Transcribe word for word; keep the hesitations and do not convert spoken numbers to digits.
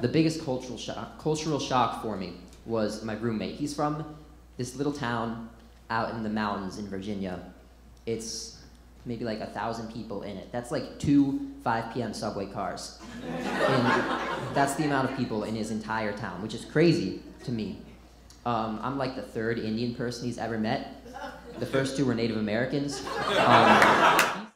the biggest cultural shock, cultural shock for me was my roommate. He's from this little town out in the mountains in Virginia. It's maybe like a thousand people in it. That's like two five p m subway cars. And that's the amount of people in his entire town, which is crazy to me. Um, I'm like the third Indian person he's ever met. The first two were Native Americans. Um,